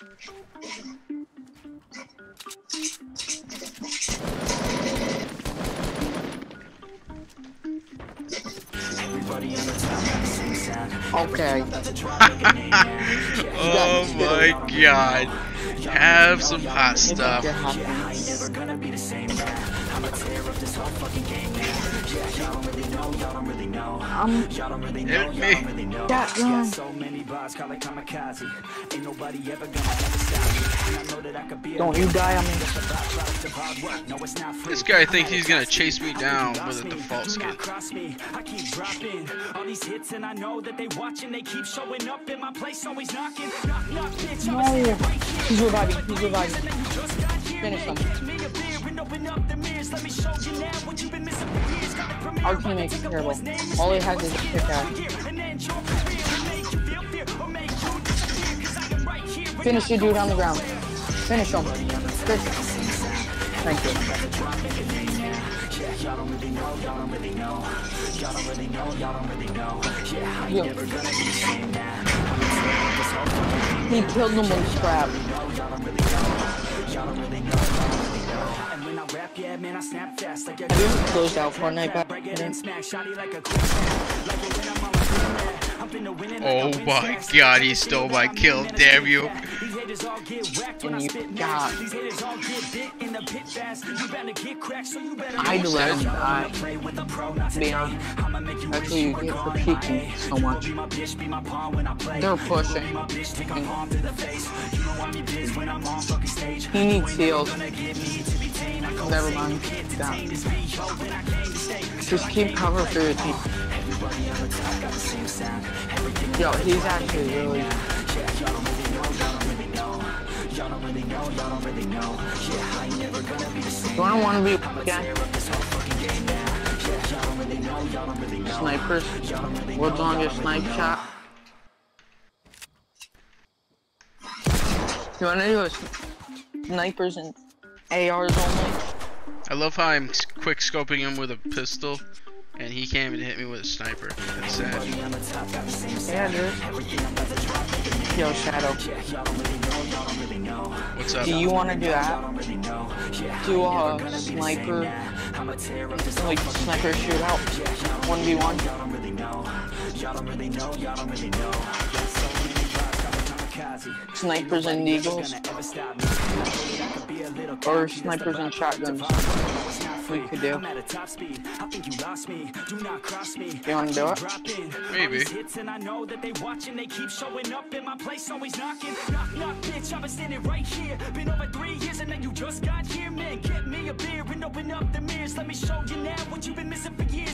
Okay. Oh my god. Have some hot stuff. Hit me. Don't you die on me. This guy thinks he's gonna chase me down with a default skin. No. He's reviving. He's reviving. Finish him. Our teammate's terrible. All he has is a pickaxe. Finish the dude on the ground. Finish him. Thank you. Yeah. He killed him with scrap. Have you ever closed out Fortnite back then? Oh my god, he stole my kill, damn you. And you got I'd let him die. Damn. That's what you get for peeking so much. They're pushing. He needs heals. Never mind. Down. Just keep cover for your team. Yo, he's actually really... You wanna be again? Snipers. What's on your snipe shot? You wanna do a snipers and ARs only? I love how I'm quick scoping him with a pistol, and he can't even hit me with a sniper. That's sad. Yeah, dude. Yo, Shadow. What's up? Do you want to do that? Do a sniper, like sniper shootout, 1v1. Snipers and eagles, or snipers and shotguns. We could do. You want to do it? Maybe.